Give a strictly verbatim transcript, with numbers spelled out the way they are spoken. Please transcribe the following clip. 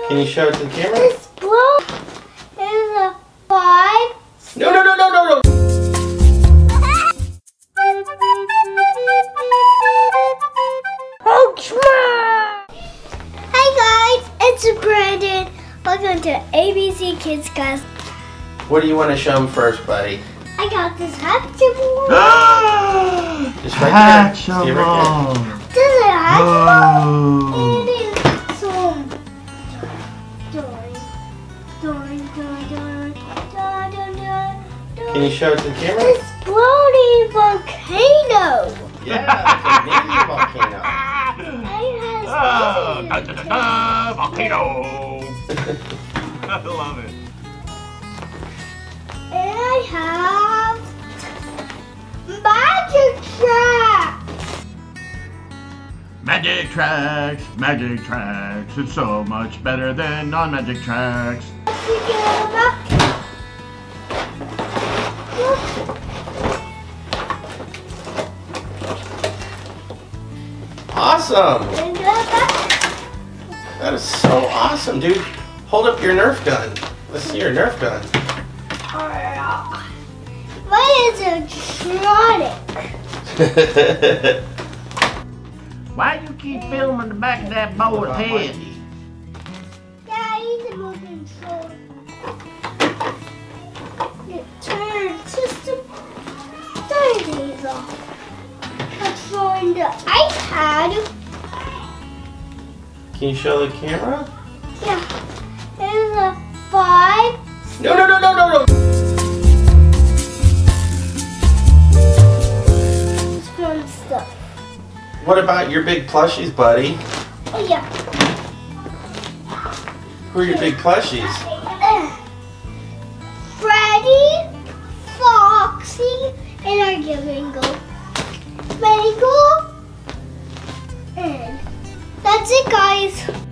Can you show it to the camera? This blow is a five. No, no, no, no, no, no. Hi guys, it's Brandon. Welcome to A B C Kids Class. What do you want to show them first, buddy? I got this Hatchable. Just right there. See it right This is a Hatchable. there. It is some doing, doing, doing, doing, doing, doing. Can you show it to the camera? Exploding volcano. Yeah, it's a mini volcano. It has Ah, da, da, da, da, volcano! I love it. And I have magic tracks. Magic tracks, magic tracks. It's so much better than non-magic tracks. Let's get them up. Awesome. And get back. That is so awesome, dude. Hold up your Nerf gun. Let's see your Nerf gun. Mine is electronic. Why you keep filming the back of that boy's head? Yeah, I need the remote control. It turns just to turn these off. Controlling the iPad. Can you show the camera? Yeah. There's a five. No, no, no, no, no, no. Fun stuff. What about your big plushies, buddy? Oh yeah. Who are your big plushies? Freddy, Foxy, and our Gringo. Mango. And that's it, guys.